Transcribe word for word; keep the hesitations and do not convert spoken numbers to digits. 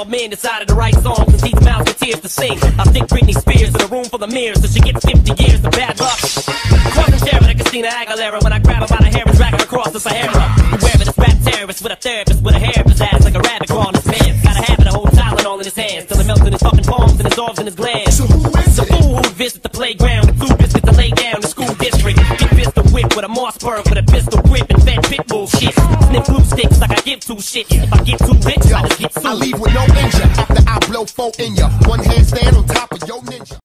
twelve men decided to write songs and teach mouths with tears to sing. I stick Britney Spears in a room full of mirrors so she gets fifty years of bad luck. Crossing Sharon and Christina Aguilera when I grab her by the hair and drag her across the Sahara. Wherever this rap terrorist with a therapist with a hair up his ass like a rabbit crawling his pants. Got a habit of holding Tylenol in his hands till it melts in his fucking palms and dissolves in his glands. So who is The it? fool who visits the playground with blue biscuits to lay down the school district. Get pistol whipped with a Mossberg with a pistol grip and fed pit bull shit. Sniff glue sticks like I give two shits. If I get too rich, I just get sued. I leave with no injury after I blow four in